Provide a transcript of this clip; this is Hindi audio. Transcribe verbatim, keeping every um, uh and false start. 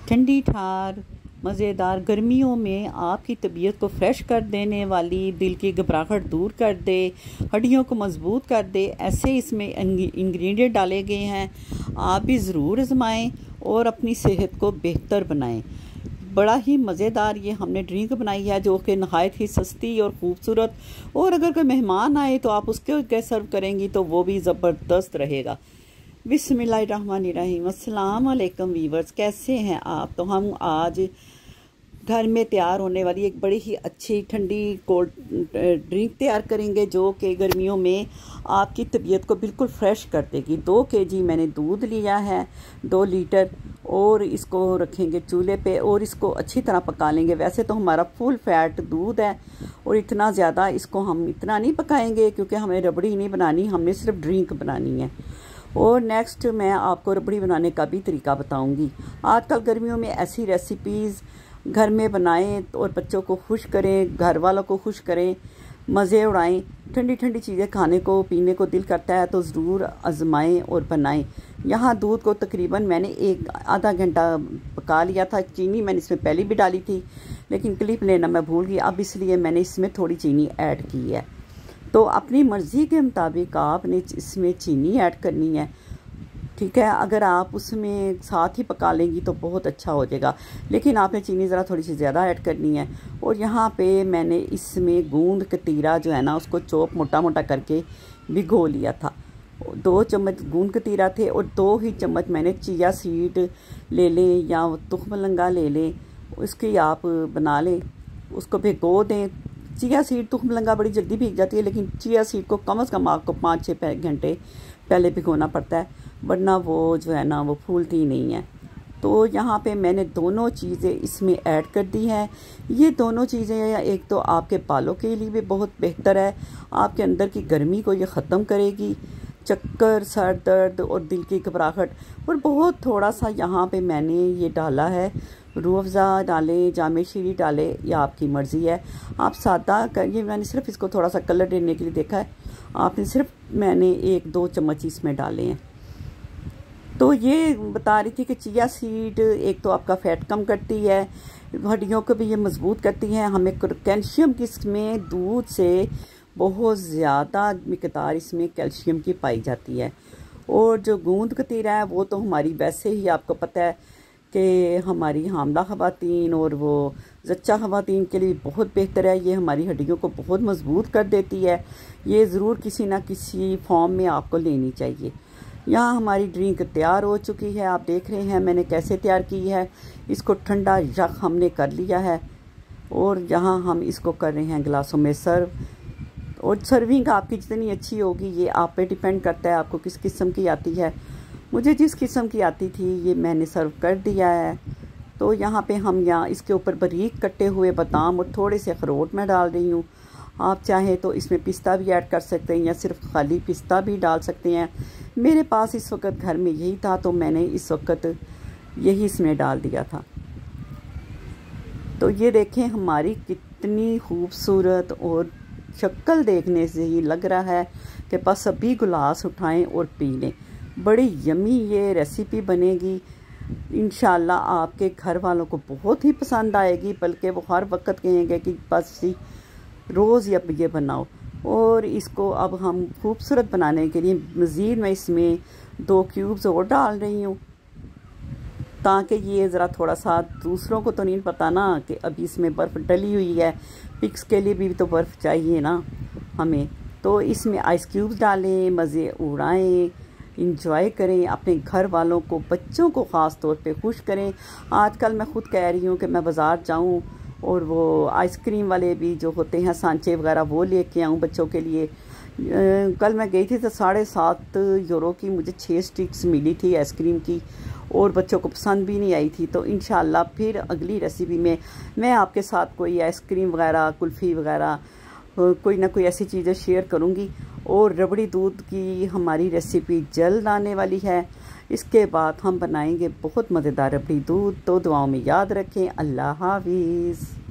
ठंडी ठार मज़ेदार गर्मियों में आपकी तबीयत को फ्रेश कर देने वाली, दिल की घबराहट दूर कर दे, हड्डियों को मजबूत कर दे, ऐसे इसमें इंग्रेडिएंट डाले गए हैं। आप भी ज़रूर आजमाएं और अपनी सेहत को बेहतर बनाएं। बड़ा ही मज़ेदार ये हमने ड्रिंक बनाई है जो कि नहायत ही सस्ती और ख़ूबसूरत, और अगर कोई मेहमान आए तो आप उसके क्या सर्व करेंगी तो वो भी ज़बरदस्त रहेगा। बिस्मिल्लाहिर्रहमानिर्रहीम। अस्सलाम वालेकुम वीवर्स, कैसे हैं आप? तो हम आज घर में तैयार होने वाली एक बड़ी ही अच्छी ठंडी कोल्ड ड्रिंक तैयार करेंगे जो कि गर्मियों में आपकी तबीयत को बिल्कुल फ्रेश कर देगी। दो केजी मैंने दूध लिया है, दो लीटर, और इसको रखेंगे चूल्हे पे और इसको अच्छी तरह पका लेंगे। वैसे तो हमारा फुल फैट दूध है और इतना ज़्यादा इसको हम इतना नहीं पकाएंगे क्योंकि हमें रबड़ी नहीं बनानी, हमने सिर्फ ड्रिंक बनानी है। और नेक्स्ट मैं आपको रबड़ी बनाने का भी तरीका बताऊंगी। आजकल गर्मियों में ऐसी रेसिपीज़ घर में बनाएं और बच्चों को खुश करें, घर वालों को खुश करें, मज़े उड़ाएं। ठंडी ठंडी चीज़ें खाने को पीने को दिल करता है तो ज़रूर आजमाएं और बनाएं। यहाँ दूध को तकरीबन मैंने एक आधा घंटा पका लिया था। चीनी मैंने इसमें पहले भी डाली थी लेकिन क्लिप लेना मैं भूल गई, अब इसलिए मैंने इसमें थोड़ी चीनी ऐड की है। तो अपनी मर्ज़ी के मुताबिक आपने इसमें चीनी ऐड करनी है, ठीक है। अगर आप उसमें साथ ही पका लेंगी तो बहुत अच्छा हो जाएगा, लेकिन आपने चीनी ज़रा थोड़ी सी ज़्यादा ऐड करनी है। और यहाँ पे मैंने इसमें गूंद कतीरा जो है ना उसको चॉप मोटा मोटा करके भिगो लिया था। दो चम्मच गूंद कतीरा थे और दो ही चम्मच मैंने चिया सीड ले लें या तुखमलंगा ले लें, उसकी आप बना लें, उसको भिगो दें। चिया सीड तुखमलंगा बड़ी जल्दी भीग जाती है, लेकिन चिया सीड को कम से कम आपको पाँच छः घंटे पहले भिगोना पड़ता है, वरना वो जो है ना वो फूलती नहीं है। तो यहाँ पे मैंने दोनों चीज़ें इसमें ऐड कर दी हैं। ये दोनों चीज़ें एक तो आपके बालों के लिए भी बहुत बेहतर है, आपके अंदर की गर्मी को ये ख़त्म करेगी, चक्कर, सर दर्द और दिल की घबराहट। और बहुत थोड़ा सा यहाँ पे मैंने ये डाला है, रूह अफ़ज़ा डालें, जामे शीरी डालें, या आपकी मर्ज़ी है। आप सादा कर, ये मैंने सिर्फ इसको थोड़ा सा कलर देने के लिए देखा है, आपने सिर्फ मैंने एक दो चम्मच इसमें डाले हैं। तो ये बता रही थी कि चिया सीड एक तो आपका फ़ैट कम करती है, हड्डियों को भी ये मजबूत करती है। हमें कैल्शियम की इसमें दूध से बहुत ज़्यादा मिकदार इसमें कैल्शियम की पाई जाती है। और जो गूंद कतीरा है वो तो हमारी वैसे ही आपको पता है कि हमारी हामला ख़वातीन और वो ज़च्चा ख़वातीन के लिए बहुत बेहतर है। ये हमारी हड्डियों को बहुत मजबूत कर देती है। ये ज़रूर किसी ना किसी फॉर्म में आपको लेनी चाहिए। यहाँ हमारी ड्रिंक तैयार हो चुकी है, आप देख रहे हैं मैंने कैसे तैयार की है। इसको ठंडा यख हमने कर लिया है और यहाँ हम इसको कर रहे हैं गिलासों में सर्व। और सर्विंग आपकी जितनी अच्छी होगी ये आप पे डिपेंड करता है आपको किस किस्म की आती है। मुझे जिस किस्म की आती थी ये मैंने सर्व कर दिया है। तो यहाँ पे हम यहाँ इसके ऊपर बारीक कटे हुए बादाम और थोड़े से अखरोट मैं डाल रही हूँ। आप चाहें तो इसमें पिस्ता भी ऐड कर सकते हैं या सिर्फ खाली पिस्ता भी डाल सकते हैं। मेरे पास इस वक्त घर में यही था तो मैंने इस वक्त यही इसमें डाल दिया था। तो ये देखें हमारी कितनी खूबसूरत, और शक्ल देखने से ही लग रहा है कि बस अभी गिलास उठाएं और पी लें। बड़ी यमी ये रेसिपी बनेगी, इंशाल्लाह आपके घर वालों को बहुत ही पसंद आएगी, बल्कि वो हर वक्त कहेंगे कि बस रोज़ अब ये बनाओ। और इसको अब हम खूबसूरत बनाने के लिए मज़ीद मैं इसमें दो क्यूब्स और डाल रही हूँ, ताकि ये ज़रा थोड़ा सा, दूसरों को तो नहीं पता ना कि अभी इसमें बर्फ़ डली हुई है, पिक्स के लिए भी तो बर्फ़ चाहिए ना हमें। तो इसमें आइस क्यूब्स डालें, मज़े उड़ाएं, इंजॉय करें, अपने घर वालों को, बच्चों को ख़ास तौर पे खुश करें। आजकल मैं ख़ुद कह रही हूँ कि मैं बाज़ार जाऊँ और वो आइसक्रीम वाले भी जो होते हैं सांचे वगैरह वो लेके आऊँ बच्चों के लिए। कल मैं गई थी तो साढ़े सात यूरो की मुझे छः स्टिक्स मिली थी आइसक्रीम की, और बच्चों को पसंद भी नहीं आई थी। तो इंशाल्लाह फिर अगली रेसिपी में मैं आपके साथ कोई आइसक्रीम वगैरह, कुल्फ़ी वगैरह, कोई ना कोई ऐसी चीज़ें शेयर करूँगी। और रबड़ी दूध की हमारी रेसिपी जल्द आने वाली है। इसके बाद हम बनाएंगे बहुत मज़ेदार रबड़ी दूध। तो दुआओं में याद रखें। अल्लाह हाफ़िज़।